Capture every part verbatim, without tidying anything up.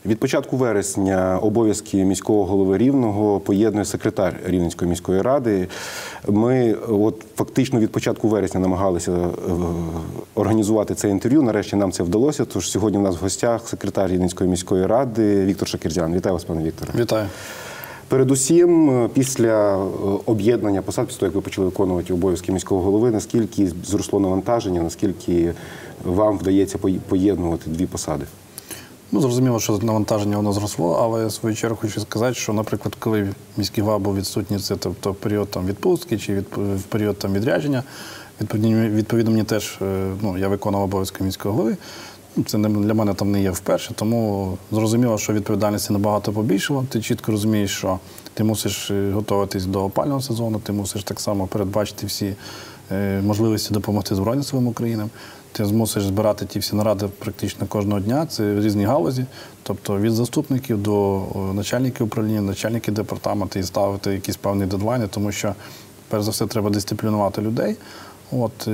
Від початку вересня обов'язки міського голови Рівного поєднує секретар Рівненської міської ради. Ми от фактично від початку вересня намагалися організувати це інтерв'ю. Нарешті нам це вдалося. Тож сьогодні у нас в гостях секретар Рівненської міської ради Віктор Шакірдзян. Вітаю вас, пане Вікторе. Вітаю. Передусім, після об'єднання посад, після того, як ви почали виконувати обов'язки міського голови, наскільки зросло навантаження, наскільки вам вдається поєднувати дві посади? Ну, зрозуміло, що навантаження воно зросло, але в свою чергу хочу сказати, що, наприклад, коли міський голова був відсутній, це тобто в період там, відпустки чи від, в період там, відрядження, відповідно, відповідно мені теж, ну, я виконував обов'язки міського голови. Це для мене там не є вперше, тому зрозуміло, що відповідальності набагато побільшало. Ти чітко розумієш, що ти мусиш готуватись до опалювального сезону, ти мусиш так само передбачити всі можливості допомогти Збройним силам України. Ти мусиш збирати ті всі наради практично кожного дня, це різні галузі, тобто від заступників до начальників управління, начальників департаменту і ставити якісь певні дедлайни, тому що, перш за все, треба дисциплінувати людей. От,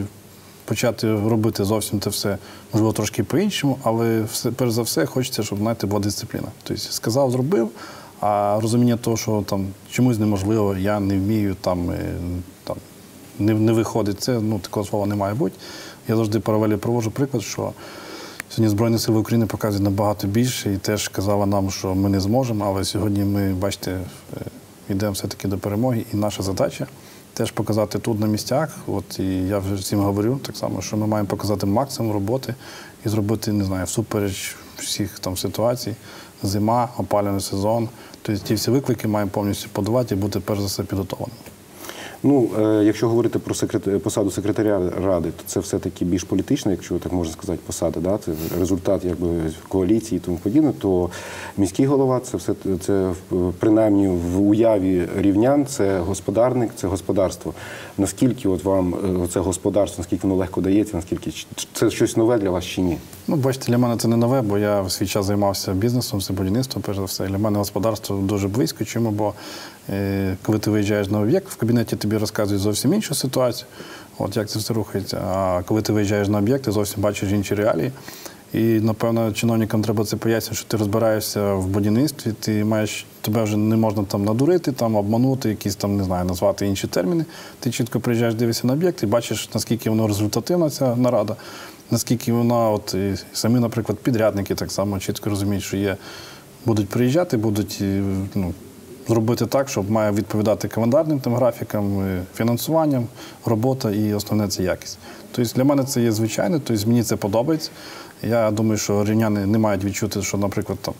почати робити зовсім те все, можливо, трошки по-іншому, але все, перш за все хочеться, щоб, знаєте, була дисципліна. Тобто сказав, зробив, а розуміння того, що там чомусь неможливо, я не вмію, там, там не, не виходить це, ну, такого слова не має бути. Я завжди паралелі проводжу приклад, що сьогодні Збройні сили України показують набагато більше і теж казали нам, що ми не зможемо, але сьогодні ми, бачите, йдемо все-таки до перемоги, і наша задача теж показати тут на місцях, от, і я вже всім говорю так само, що ми маємо показати максимум роботи і зробити, не знаю, всупереч всіх там ситуацій, зима, опалювальний сезон, тобто ті всі виклики маємо повністю подавати і бути перш за все підготовленими. Ну, якщо говорити про секрет... посаду секретаря ради, то це все-таки більш політична, якщо так можна сказати, посада, да? Це результат якби коаліції і тому подібне, то міський голова, це все, це принаймні в уяві рівнян, це господарник, це господарство. Наскільки от вам це господарство, наскільки воно легко дається, наскільки це щось нове для вас чи ні? Ну, бачите, для мене це не нове, бо я в свій час займався бізнесом, це будівництвом, перш за все. Для мене господарство дуже близько, чому, бо е, коли ти виїжджаєш на об'єкт, в кабінеті тобі розказують зовсім іншу ситуацію, от як це все рухається. А коли ти виїжджаєш на об'єкт, ти зовсім бачиш інші реалії. І, напевно, чиновникам треба це пояснити, що ти розбираєшся в будівництві, ти маєш, тебе вже не можна там надурити, там обманути, якісь там, не знаю, назвати інші терміни. Ти чітко приїжджаєш, дивишся на об'єкт і бачиш, наскільки воно результативна, ця нарада, наскільки вона, от, і самі, наприклад, підрядники так само чітко розуміють, що є, будуть приїжджати, будуть, ну, зробити так, щоб має відповідати календарним тим графікам, фінансуванням, робота і основне – це якість. Тобто для мене це є звичайне, тобто мені це подобається. Я думаю, що рівняни не мають відчути, що, наприклад, там,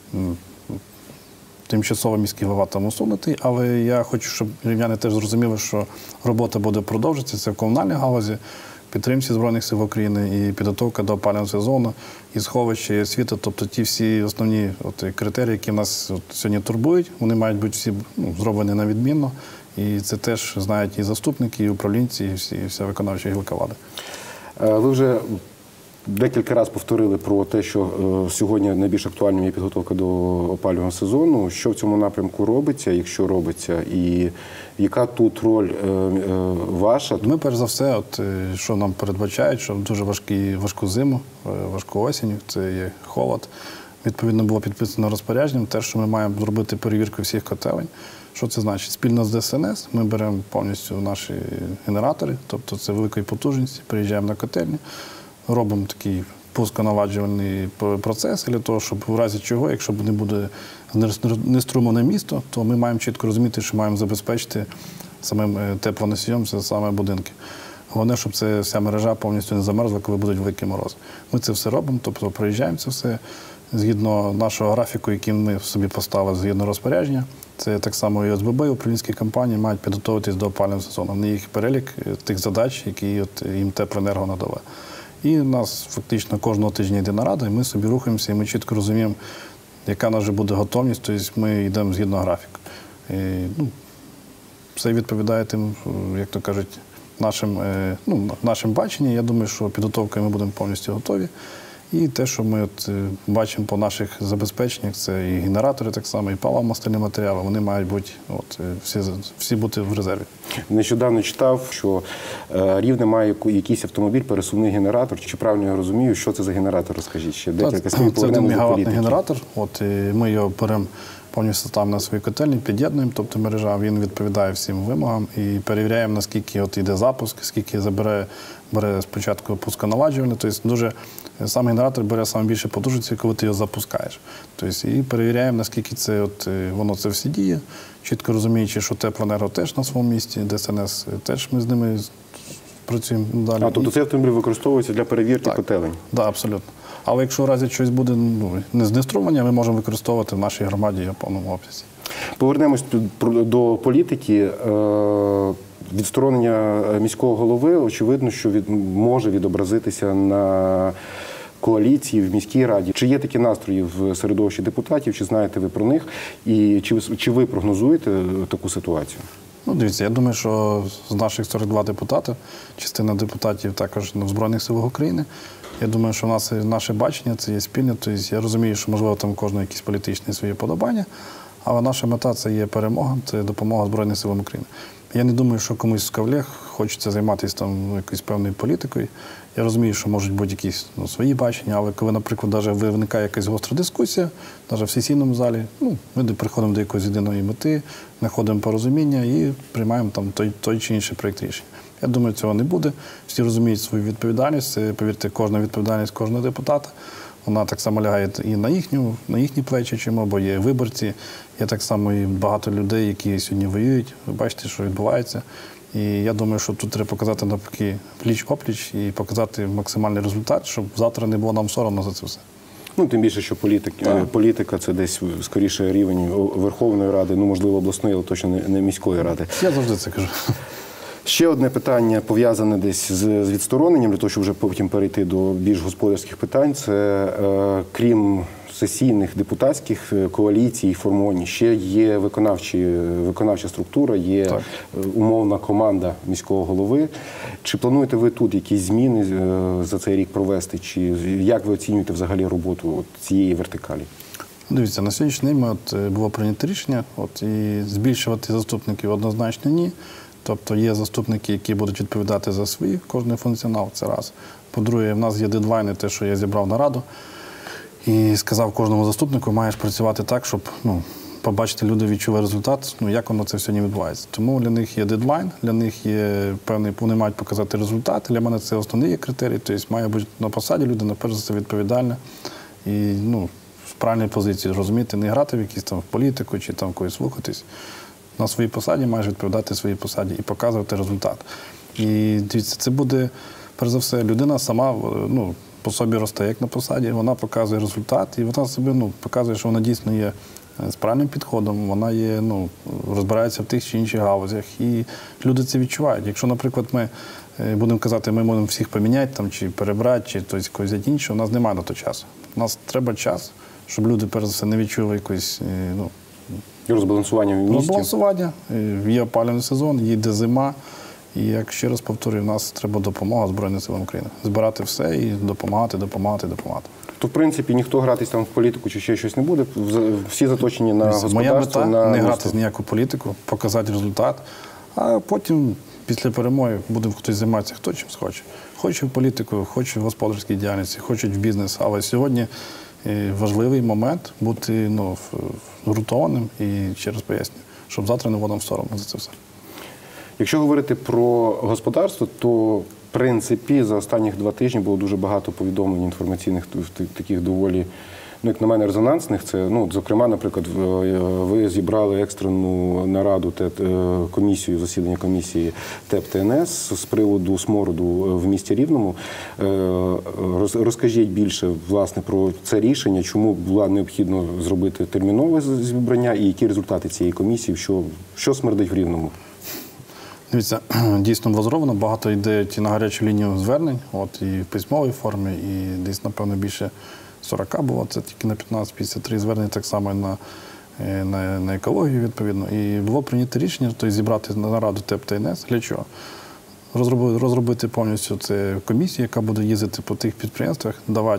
тимчасово міський голова там усунутий, але я хочу, щоб рівняни теж зрозуміли, що робота буде продовжитися, це в комунальній галузі, підтримці Збройних сил України і підготовка до опалювального сезону, і сховище, і освіта, тобто ті всі основні от, критерії, які нас от, сьогодні турбують, вони мають бути всі, ну, зроблені на відмінно, і це теж знають і заступники, і управлінці, і всі, і вся виконавча гілка влади. Ви вже декілька разів повторили про те, що е, сьогодні найбільш актуальним є підготовка до опалювального сезону. Що в цьому напрямку робиться, якщо робиться, і яка тут роль е, е, ваша? Ми, перш за все, от, що нам передбачають, що дуже важкі, важку зиму, важку осінь, це є холод. Відповідно, було підписано розпорядженням, те, що ми маємо зробити перевірку всіх котелень. Що це значить? Спільно з Де Ес Ен Ес ми беремо повністю наші генератори, тобто це великої потужності, приїжджаємо на котельні, робимо такий пусконаладжувальний процес для того, щоб в разі чого, якщо не буде неструмлене місто, то ми маємо чітко розуміти, що маємо забезпечити самим теплоносієм, це саме будинки. Головне, щоб ця вся мережа повністю не замерзла, коли будуть великі морози. Ми це все робимо, тобто проїжджаємо це все згідно нашого графіку, який ми собі поставили згідно розпорядження. Це так само і О С Б Б, і управлінські компанії мають підготуватись до опалювального сезону. Вони їх перелік тих задач, які от їм теплоенерго надала. І у нас фактично кожного тижня йде нарада, і ми собі рухаємося, і ми чітко розуміємо, яка наша буде готовність, тобто ми йдемо згідно графіку. І, ну, все відповідає тим, як то кажуть, нашим, ну, нашим баченням. Я думаю, що підготовкою ми будемо повністю готові. І те, що ми от бачимо по наших забезпеченнях, це і генератори так само, і паливно-мастильні матеріали, вони мають бути от, всі, всі бути в резерві. Нещодавно читав, що е, Рівне має якийсь автомобіль, пересувний генератор. Чи правильно я розумію, що це за генератор? Розкажіть ще декілька слів. Це один мегаваттний генератор. От, і ми його беремо повністю там на свої котельні, під'єднуємо, тобто мережа, він відповідає всім вимогам і перевіряємо, наскільки от йде запуск, скільки забере, бере спочатку пусконаладжувальне. Тобто дуже сам генератор бере саме більше потужності, коли ти його запускаєш. Тобто, і перевіряємо, наскільки це от, воно це все діє, чітко розуміючи, що теплоенерго теж на своєму місці, ДСНС теж ми з ними працюємо далі. А, тобто цей автомобіль використовується для перевірки котелень? Так, да, абсолютно. Але якщо в разі щось буде ну, не знеструмлення, ми можемо використовувати в нашій громаді в повному обсязі. Повернемось до політики. Відсторонення міського голови, очевидно, що від, може відобразитися на коаліції в міській раді. Чи є такі настрої в середовищі депутатів, чи знаєте ви про них, і чи, чи ви прогнозуєте таку ситуацію? Ну, дивіться, я думаю, що з наших сорок два депутатів, частина депутатів також в Збройних силах України. Я думаю, що в нас наше бачення це є спільне. Тобто я розумію, що, можливо, там у кожного якісь політичні свої подобання, але наша мета – це є перемога, це допомога Збройним силам України. Я не думаю, що комусь з колег хочеться займатися там якоюсь певною політикою. Я розумію, що можуть бути якісь ну, свої бачення, але коли, наприклад, навіть виникає якась гостра дискусія, навіть в сесійному залі, ну, ми приходимо до якоїсь єдиної мети, знаходимо порозуміння і приймаємо там той, той чи інший проєкт рішення. Я думаю, цього не буде. Всі розуміють свою відповідальність. Повірте, кожна відповідальність кожного депутата, вона так само лягає і на їхню, на їхні плечі, чому, бо є виборці, є так само і багато людей, які сьогодні воюють. Ви бачите, що відбувається. І я думаю, що тут треба показати навпаки пліч-опліч і показати максимальний результат, щоб завтра не було нам соромно за це все. Ну, тим більше, що політика, політика – це десь, скоріше, рівень Верховної Ради, ну, можливо, обласної, але точно не, не міської ради. Я завжди це кажу. Ще одне питання, пов'язане десь з відстороненням, для того, щоб вже потім перейти до більш господарських питань, це е, крім сесійних депутатських коаліцій, формувань, ще є виконавчі, виконавча структура, є так. умовна команда міського голови. Чи плануєте ви тут якісь зміни за цей рік провести? Чи як ви оцінюєте взагалі роботу от цієї вертикалі? Дивіться, на сьогоднішній день от, було прийнято рішення, от, і збільшувати заступників однозначно ні. Тобто є заступники, які будуть відповідати за свій кожний функціонал, це раз. По-друге, в нас є дедлайни, те, що я зібрав нараду, і сказав кожному заступнику, маєш працювати так, щоб ну, побачити, люди відчули результат, ну, як воно це сьогодні відбувається. Тому для них є дедлайн, для них є певний, вони мають показати результат. Для мене це основний критерій, тобто має бути на посаді людина, перш за все, відповідальна і ну, в правильній позиції, розуміти, не грати в якісь там в політику чи там когось слухатись. На своїй посаді маєш відповідати своїй посаді і показувати результат. І дивіться, це буде, перш за все, людина сама ну, по собі росте як на посаді, вона показує результат, і вона собі ну, показує, що вона дійсно є з правильним підходом, вона є, ну, розбирається в тих чи інших галузях. І люди це відчувають. Якщо, наприклад, ми будемо казати, ми можемо всіх поміняти, там, чи перебрати, чи тобто, когось взяти іншого, у нас немає на то часу. У нас треба час, щоб люди, перш за все, не відчули якоїсь, ну, і розбалансування в місті? Розбалансування. Є опалювальний сезон, їде зима. І, як ще раз повторюю, в нас треба допомога Збройним силам України. Збирати все і допомагати, допомагати, допомагати. То, в принципі, ніхто гратись там в політику чи ще щось не буде? Всі заточені на господарство? Моя мета на... – не гратись в ніяку політику, показати результат. А потім, після перемоги, буде хтось займатися, хто чим схоче. Хоче в політику, хоче в господарській діяльності, хоче в бізнес. Але сьогодні важливий момент бути ну, згуртованим і, ще раз поясню, щоб завтра не було нам соромно за це все. Якщо говорити про господарство, то, в принципі, за останніх два тижні було дуже багато повідомлень інформаційних, таких доволі, ну, як на мене, резонансних. Це, ну, зокрема, наприклад, ви зібрали екстрену нараду, комісію, засідання комісії ТЕП-ТНС з приводу смороду в місті Рівному. Розкажіть більше, власне, про це рішення, чому було необхідно зробити термінове зібрання і які результати цієї комісії, що, що смердить в Рівному? Дивіться, дійсно було зроблено, багато йде на гарячу лінію звернень, от, і в письмовій формі, і десь, напевно, більше сорока було, це тільки на п'ятнадцять п'ятдесят три звернення, так само і на, на, на екологію, відповідно. І було прийнято рішення, тобто зібрати нараду ТЕП-ТНС. Для чого? Розробити, розробити повністю це комісію, яка буде їздити по тих підприємствах, давати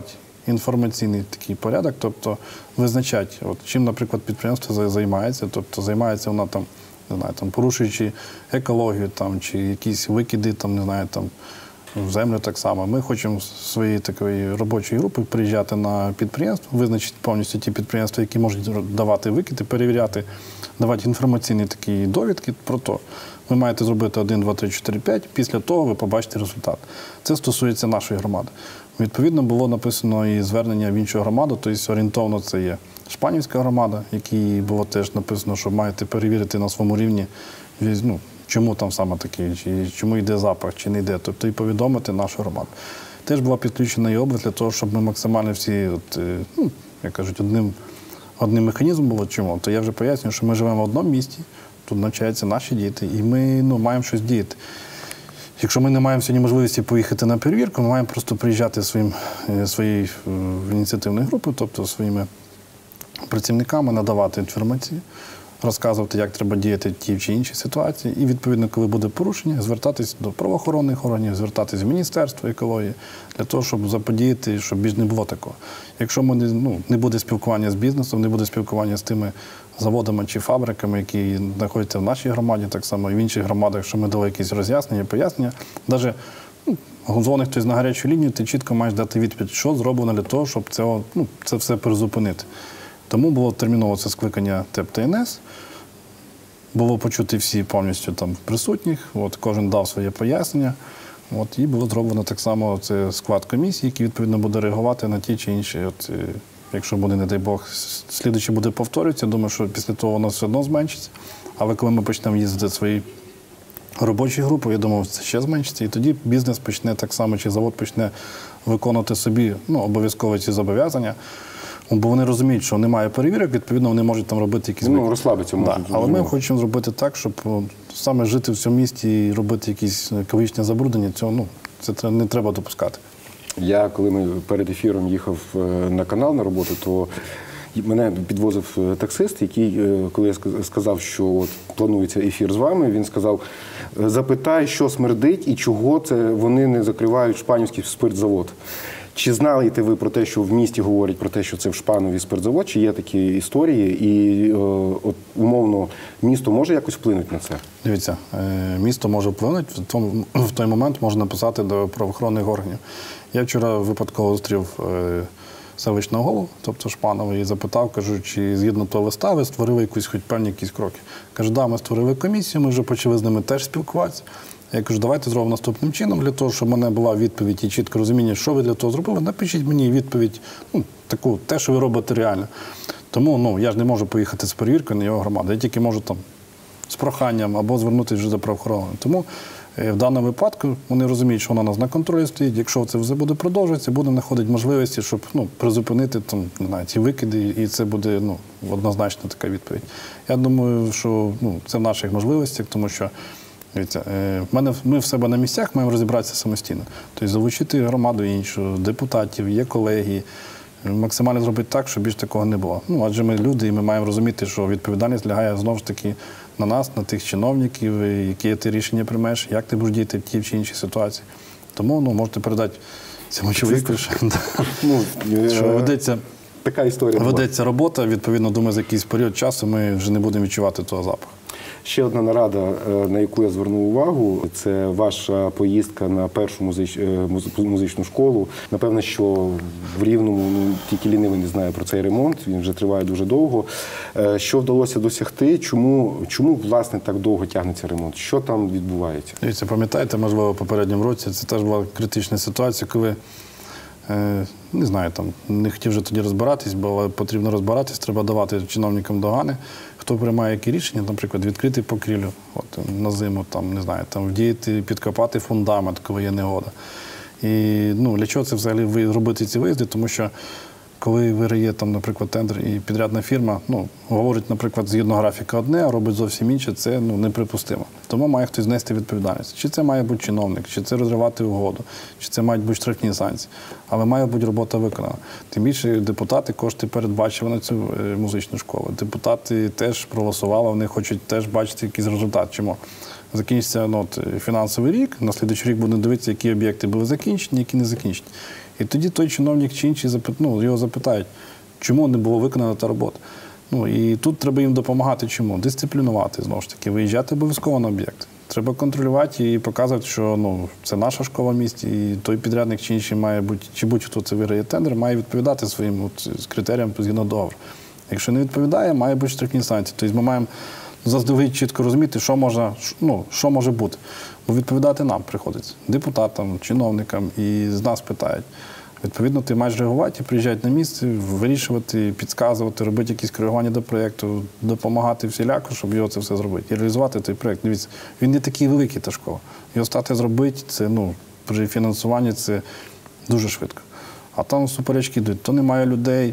інформаційний такий порядок, тобто визначати, от, чим, наприклад, підприємство займається, тобто займається воно там, не знаю, там, порушуючи екологію там, чи якісь викиди, там, не знаю, там, в землю так само. Ми хочемо з своєї такої робочої групи приїжджати на підприємство, визначити повністю ті підприємства, які можуть давати викиди, перевіряти, давати інформаційні такі довідки про то. Ви маєте зробити один, два, три, чотири, п'ять, після того ви побачите результат. Це стосується нашої громади. Відповідно, було написано і звернення в іншу громаду, тобто орієнтовно це є Шпанівська громада, в якій було теж написано, що маєте перевірити на своєму рівні, ну, чому там саме таке, чи чому йде запах, чи не йде, тобто і повідомити нашу громаду. Теж була підключена і область для того, щоб ми максимально всі, от, ну, як кажуть, одним, одним механізмом було. Чому? То я вже пояснюю, що ми живемо в одному місті, тут навчаються наші діти, і ми ну, маємо щось діяти. Якщо ми не маємо сьогодні можливості поїхати на перевірку, ми маємо просто приїжджати своїм, своєю ініціативною групою, тобто своїми працівниками, надавати інформацію, розказувати, як треба діяти в тій чи іншій ситуації. І, відповідно, коли буде порушення, звертатись до правоохоронних органів, звертатись в Міністерство екології, для того, щоб заподіяти, щоб більш не було такого. Якщо ми не, ну, не буде спілкування з бізнесом, не буде спілкування з тими заводами чи фабриками, які знаходяться в нашій громаді, так само і в інших громадах, що ми дали якісь роз'яснення, пояснення, навіть ну, дзвонить хтось на гарячу лінію, ти чітко маєш дати відповідь, що зроблено для того, щоб це, ну, це все призупинити. Тому було терміново це скликання ТЕП Та Ен Ес. Було почути всі повністю там присутніх, от, кожен дав своє пояснення. От, і було зроблено так само це склад комісії, який, відповідно, буде реагувати на ті чи інші. От, якщо буде, не дай Бог, слідуючи буде повторюватися, думаю, що після того воно все одно зменшиться. Але коли ми почнемо їздити свої робочі групи, я думаю, це ще зменшиться. І тоді бізнес почне так само, чи завод почне виконувати собі ну, обов'язково ці зобов'язання. Бо вони розуміють, що немає перевірок, відповідно, вони можуть там робити якісь... Ну, розслабитися можуть. Да. Але ми хочемо зробити так, щоб саме жити в цьому місті і робити якісь екологічне забруднення, цього ну, це не треба допускати. Я, коли ми перед ефіром їхав на канал на роботу, то мене підвозив таксист, який, коли я сказав, що от планується ефір з вами, він сказав, запитай, що смердить і чого це вони не закривають Шпанівський спиртзавод. Чи знаєте ви про те, що в місті говорять про те, що це в Шпанові спиртзавод, чи є такі історії, і от, умовно місто може якось вплинути на це? Дивіться, місто може вплинути, в, тому, в той момент можна написати до правоохоронних органів. Я вчора випадково зустрів селищного голову, тобто Шпанова, і запитав, кажу, чи згідно того листа ви створили якісь хоч певні якісь кроки. Каже, да, ми створили комісію, ми вже почали з ними теж спілкуватися. Я кажу, давайте зробимо наступним чином, для того, щоб в мене була відповідь і чітке розуміння, що ви для того зробили, напишіть мені відповідь, ну, таку, те, що ви робите реально. Тому, ну, я ж не можу поїхати з перевіркою на його громаду, я тільки можу там з проханням або звернутися вже до правоохоронних. Тому е, в даному випадку вони розуміють, що воно у нас на контролі стоїть, якщо це все буде продовжуватися, будемо знаходити можливості, щоб, ну, призупинити там, не знаю, ці викиди, і це буде, ну, однозначно така відповідь. Я думаю, що, ну, це в наших можливостях, тому що дивіться, ми в себе на місцях маємо розібратися самостійно. Тобто залучити громаду іншу, депутатів, є колеги, максимально зробити так, щоб більш такого не було. Ну, адже ми люди, і ми маємо розуміти, що відповідальність лягає знову ж таки на нас, на тих чиновників, які ти рішення приймеш, як ти будеш діяти в тій чи іншій ситуації. Тому ну, можете передати цьому чоловіку, що ведеться, така історія ведеться робота, відповідно, думаю, за якийсь період часу ми вже не будемо відчувати того запаху. Ще одна нарада, на яку я звернув увагу, це ваша поїздка на першу музич... музичну школу. Напевно, що в Рівному ну, тільки лінивий не знає про цей ремонт, він вже триває дуже довго. Що вдалося досягти? Чому, чому власне, так довго тягнеться ремонт? Що там відбувається? Дивіться, пам'ятаєте, можливо, в попередньому році це теж була критична ситуація, коли, не знаю, там, не хотів вже тоді розбиратись, бо потрібно розбиратись, треба давати чиновникам догани. Хто приймає які рішення, наприклад, відкрити покрівлю от, на зиму, там, не знаю, там, вдіяти, підкопати фундамент, коли є негода. І ну, для чого це взагалі робити ці виїзди? Тому що коли виграє, там, наприклад, тендер і підрядна фірма, ну, говорить, наприклад, згідно графіка одне, а робить зовсім інше, це ну, неприпустимо. Тому має хтось нести відповідальність. Чи це має бути чиновник, чи це розривати угоду, чи це мають бути штрафні санкції. Але має бути робота виконана. Тим більше депутати кошти передбачили на цю музичну школу. Депутати теж проголосували, вони хочуть теж бачити якийсь результат. Чому? Закінчиться ну, от, фінансовий рік, на слідуючий рік будуть дивитися, які об'єкти були закінчені, які не закінчені. І тоді той чиновник чи інший запит, ну, його запитають, чому не було виконана та робота. Ну, і тут треба їм допомагати чому? Дисциплінувати, знову ж таки, виїжджати обов'язково на об'єкт. Треба контролювати і показувати, що ну, це наша школа в місті, і той підрядник чи інший має бути, чи будь-хто це виграє тендер, має відповідати своїм от, критеріям згідно договору. Якщо не відповідає, має бути штрафні санкції. Тобто ми маємо заздалегідь чітко розуміти, що, можна, ну, що може бути. Бо відповідати нам приходиться, депутатам, чиновникам, і з нас питають. Відповідно, ти маєш реагувати, приїжджати на місце, вирішувати, підказувати, робити якісь коригування до проєкту, допомагати всіляко, щоб його це все зробити. І реалізувати той проєкт. Дивіться, він не такий великий, та школа. Його стати зробити, це, ну, при фінансуванні це дуже швидко. А там суперечки йдуть, то немає людей,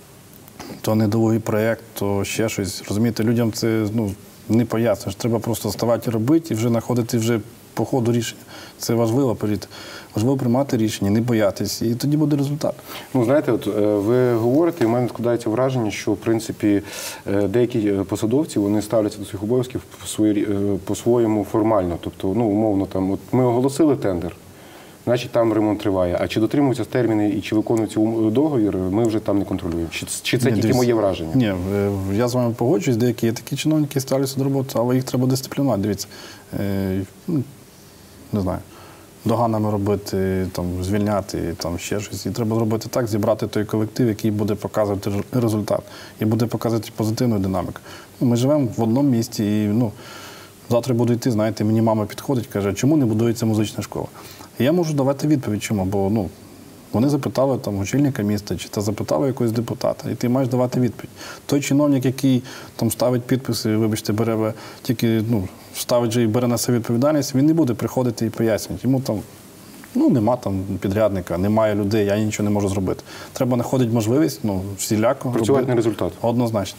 то недовгий проєкт, то ще щось. Розумієте, людям це, ну, не поясниш. Треба просто ставати і робити, і вже знаходити вже по ходу рішення. Це важливо, повірте. Важливо приймати рішення, не боятись, і тоді буде результат. Ну, знаєте, от ви говорите, і в мене складається враження, що, в принципі, деякі посадовці, вони ставляться до своїх обов'язків по-своєму формально. Тобто, ну, умовно, там, от ми оголосили тендер, значить там ремонт триває. А чи дотримуються терміни і чи виконується договір, ми вже там не контролюємо. Чи, чи це Ні, тільки дивіться, моє враження? Ні, я з вами погоджуюсь, деякі є такі чиновники, які ставляться до роботи, але їх треба дисциплінувати. Дивіться, е, ну, не знаю, доганами робити, там, звільняти, там, ще щось. І треба зробити так, зібрати той колектив, який буде показувати результат і буде показувати позитивну динаміку. Ну, ми живемо в одному місті і, ну, завтра буду йти, знаєте, мені мама підходить, каже, чому не будується музична школа? І я можу давати відповідь, чому, бо, ну, вони запитали там очільника міста, чи та запитали якогось депутата, і ти маєш давати відповідь. Той чиновник, який там ставить підписи, вибачте, бере тільки, ну, ставить же і бере на себе відповідальність, він не буде приходити і пояснювати. Йому там, ну, нема там підрядника, немає людей, я нічого не можу зробити. Треба знаходити можливість, ну, всіляко працювати робити. на результат. Однозначно.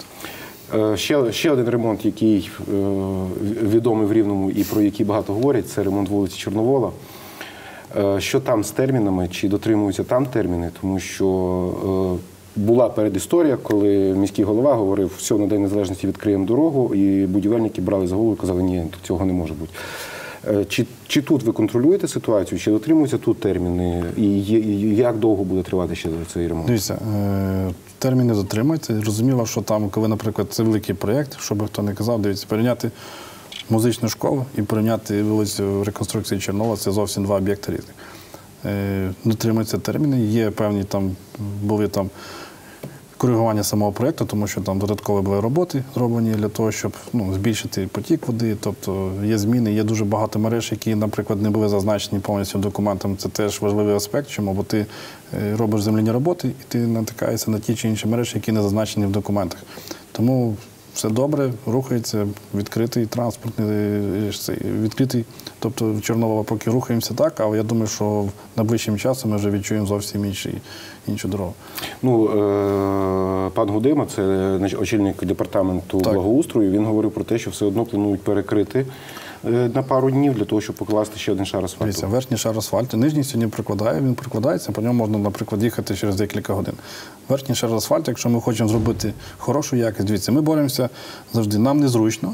Ще, ще один ремонт, який е, відомий в Рівному і про який багато говорять, це ремонт вулиці Чорновола. Е, що там з термінами, чи дотримуються там терміни? Тому що е, була передісторія, коли міський голова говорив, все, на День Незалежності відкриємо дорогу, і будівельники брали за голову і казали, ні, цього не може бути. Е, чи, чи тут ви контролюєте ситуацію, чи дотримуються тут терміни, і, і як довго буде тривати ще цей ремонт? Дивіться, е, терміни дотримуються. Розуміло, що там, коли, наприклад, це великий проєкт, щоб хто не казав, дивіться, порівняти музичну школу і порівняти вулицю реконструкції Чорнова – це зовсім два об'єкти різних. Е, дотримуються терміни, є певні там, були там коригування самого проєкту, тому що там додаткові були роботи зроблені для того, щоб, ну, збільшити потік води, тобто є зміни, є дуже багато мереж, які, наприклад, не були зазначені повністю документами. Це теж важливий аспект, чому, бо ти робиш земляні роботи і ти натикаєшся на ті чи інші мережі, які не зазначені в документах. Тому все добре, рухається, відкритий транспортний, відкритий, тобто в Чорновола поки рухаємося так, але я думаю, що найближчим часом ми вже відчуємо зовсім інший, іншу дорогу. Ну, е, пан Гудима, це очільник департаменту так. благоустрою, він говорив про те, що все одно планують перекрити е, на пару днів для того, щоб покласти ще один шар асфальту. Дивіться, верхній шар асфальту, нижній сьогодні прикладає, він прикладається, по ньому можна, наприклад, їхати через декілька годин. Верхній шар асфальту, якщо ми хочемо зробити хорошу якість, дивіться, ми боремося завжди, нам незручно,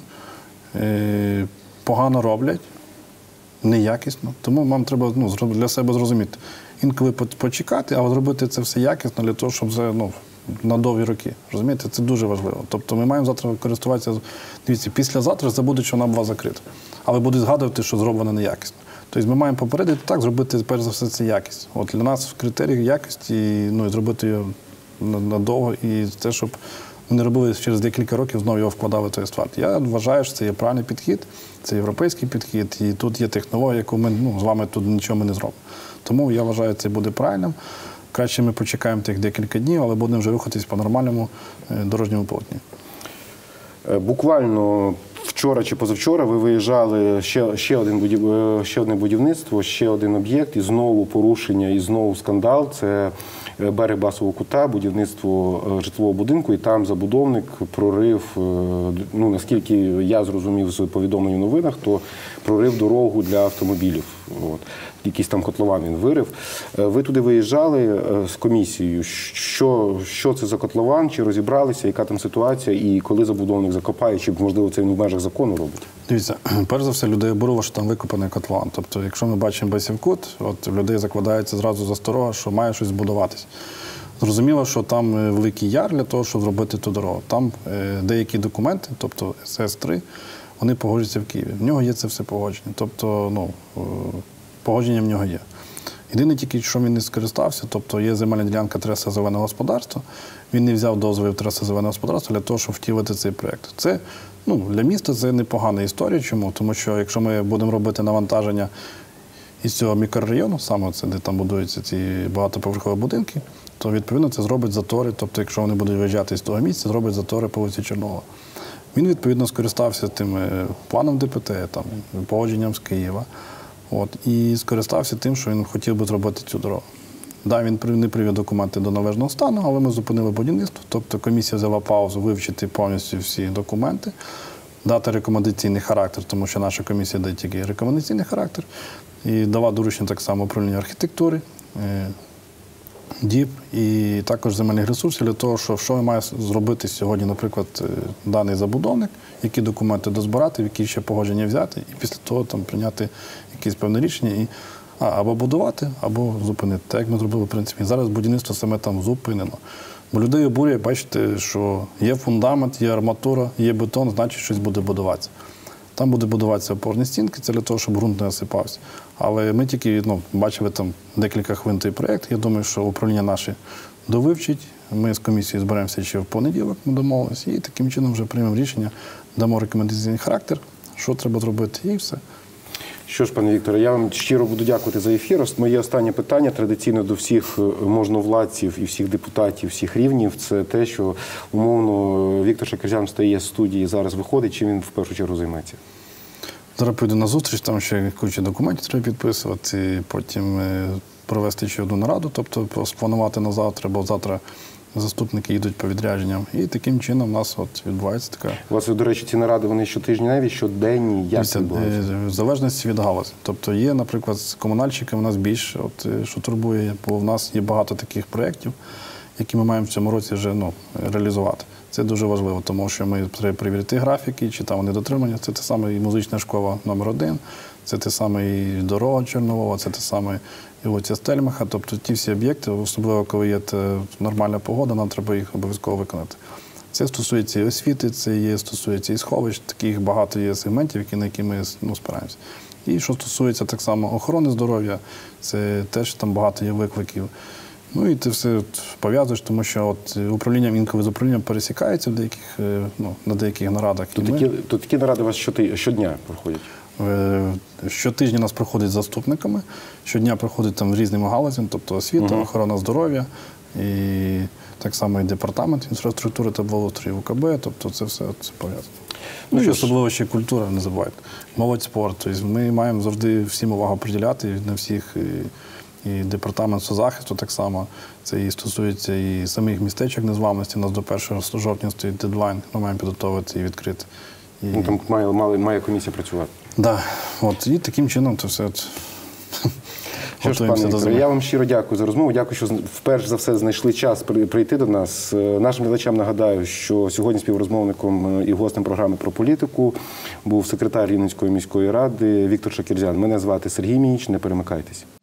е, погано роблять, неякісно, тому нам треба, ну, для себе зрозуміти. Інколи почекати, а зробити це все якісно для того, щоб це, ну, на довгі роки. Розумієте, це дуже важливо. Тобто ми маємо завтра користуватися, дивіться, післязавтра забудуть, що вона була закрита. Але будуть згадувати, що зроблено неякісно. Тобто ми маємо попередити так, зробити, перш за все, це якість. От для нас критерій якості, ну, і зробити його надовго, і те, щоб вони робили через декілька років, знову його вкладали в той асфальт. Я вважаю, що це є правильний підхід, це європейський підхід, і тут є технологія, яку ми, ну, з вами тут нічого ми не зробимо. Тому я вважаю, це буде правильним. Краще ми почекаємо тих декілька днів, але будемо вже рухатись по нормальному дорожньому полотні. Буквально вчора чи позавчора ви виїжджали ще, ще, один будів, ще одне будівництво, ще один об'єкт, і знову порушення, і знову скандал. Це берег Басового кута, будівництво житлового будинку, і там забудовник прорив, ну, наскільки я зрозумів з повідомлень у новинах, то прорив дорогу для автомобілів. От. Якийсь там котлован він вирив. Ви туди виїжджали з комісією. Що, що це за котлован? Чи розібралися? Яка там ситуація? І коли забудовник закопає? Чи, можливо, це він в межах закону робить? Дивіться, перш за все, людей обурило, що там викопаний котлован. Тобто, якщо ми бачимо Бесівкут, от в людей закладається зразу засторога, що має щось збудуватись. Зрозуміло, що там великий яр для того, щоб зробити ту дорогу. Там е, деякі документи, тобто ес ес три, вони погоджуються в Києві. В нього є це все погодження. Тобто, ну, е, погодження в нього є. Єдине тільки, що він не скористався, тобто є земельна ділянка Треса зеленого господарства, він не взяв дозволів Треса зеленого господарства для того, щоб втілити цей проєкт. Це, ну, для міста це непогана історія. Чому? Тому що якщо ми будемо робити навантаження із цього мікрорайону, саме це, де там будуються ці багатоповерхові будинки, то, відповідно, це зробить затори. Тобто, якщо вони будуть виїжджати з того місця, зробить затори по вулиці Чорнова. Він, відповідно, скористався тим планом де пе те, там, погодженням з Києва. От, і скористався тим, що він хотів би зробити цю дорогу. Да, він не привів документи до належного стану, але ми зупинили будівництво. Тобто комісія взяла паузу вивчити повністю всі документи, дати рекомендаційний характер, тому що наша комісія дає тільки рекомендаційний характер, і дала доручення так само управління архітектури, ДІП і також земельних ресурсів для того, що, що має зробити сьогодні, наприклад, даний забудовник, які документи дозбирати, які ще погодження взяти, і після того там прийняти якісь певне рішення і а, або будувати, або зупинити. Так, як ми зробили, в принципі. Зараз будівництво саме там зупинено. Бо людей обурює, бачите, що є фундамент, є арматура, є бетон, значить щось буде будуватися. Там буде будуватися опорні стінки, це для того, щоб ґрунт не осипався. Але ми тільки, ну, бачили там декілька хвилин той проєкт. Я думаю, що управління наше довивчить. Ми з комісією зберемося ще в понеділок, ми домовилися, і таким чином вже приймемо рішення, дамо рекомендаційний характер, що треба зробити, і все. Що ж, пане Вікторе, я вам щиро буду дякувати за ефір. Моє останнє питання традиційно до всіх можновладців і всіх депутатів, всіх рівнів, це те, що умовно Віктор Шакирзян стає з студії, зараз виходить, чим він в першу чергу займається? Зараз піду на зустріч, там ще куча документів треба підписувати, потім провести ще одну нараду, тобто спланувати на завтра, бо завтра заступники йдуть по відрядженням. І таким чином у нас от відбувається така... У вас, до речі, ці наради, вони щотижні, навіть щоденні, як це відбуваються? В залежності від галузі. Тобто є, наприклад, з комунальщиками у нас більше, от, що турбує, бо в нас є багато таких проєктів, які ми маємо в цьому році вже, ну, реалізувати. Це дуже важливо, тому що ми треба перевірити графіки, чи там вони дотримання. Це те саме і музична школа номер один, це те саме і дорога Чорнового, це те саме і вулиця Стельмаха. Тобто ті всі об'єкти, особливо коли є нормальна погода, нам треба їх обов'язково виконати. Це стосується і освіти, це є, стосується і сховищ, таких багато є сегментів, які, на які ми, ну, спираємося. І що стосується так само охорони здоров'я, це теж там багато є викликів. Ну і ти все пов'язуєш, тому що от управлінням, інколи з управлінням пересікається в деяких, ну, на деяких нарадах. То такі, то такі наради у вас щодня проходять? Щотижня нас проходить з заступниками, щодня проходить там різними галузями, тобто освіта, угу. охорона здоров'я, і так само і департамент інфраструктури та благоустрою, УКБ, тобто це все це пов'язано. Ну, ну і особливо ще культура, не забувайте. Молодь, спорт. Тобто ми маємо завжди всім увагу приділяти на всіх. І, і департамент соцзахисту так само. Це і стосується і самих містечок незламності. У нас до першого жовтня стоїть дедлайн, ми маємо підготовити і відкрити. І... Ну, там має, має, має комісія працювати. Так. Да. От, і таким чином це все... От... Що ж, пане Вікторе, я вам щиро дякую за розмову. Дякую, що вперше за все знайшли час прийти до нас. Нашим глядачам нагадаю, що сьогодні співрозмовником і гостем програми про політику був секретар Рівненської міської ради Віктор Шакирзян. Мене звати Сергій Мініч. Не перемикайтесь.